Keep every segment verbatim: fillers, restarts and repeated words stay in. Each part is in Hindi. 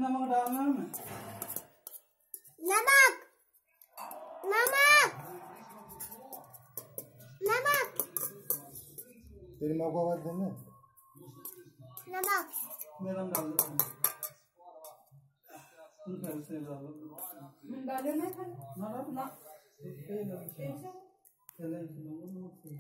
नमक डालना है नमक नमक नमक तेरी माँ को आवाज देना नमक मेरा डाल दो तुम फिर से डालो डाले ना ना ना चले चलो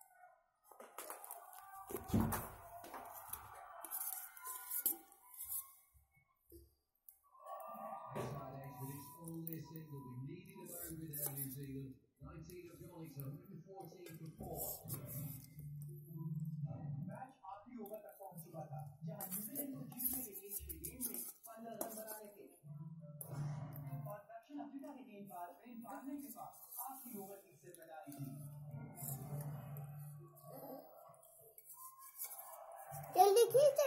जल्दी खींच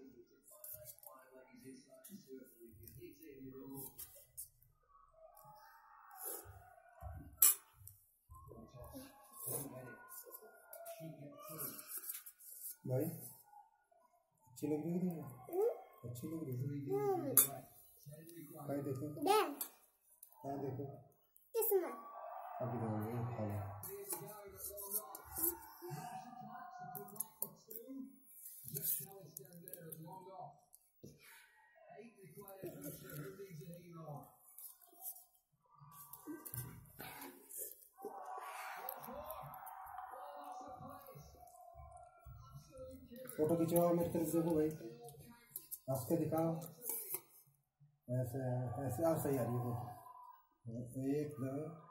भाई अच्छी लग रही है अच्छी लग रही है कहीं देखो कहाँ देखो किसमें अभी देखोगे खा लो फोटो खिंचवाओ मेरी तरफ देखो भाई हंस के दिखाओ ऐसे ऐसे आप सही आ रही है फोटो एक दो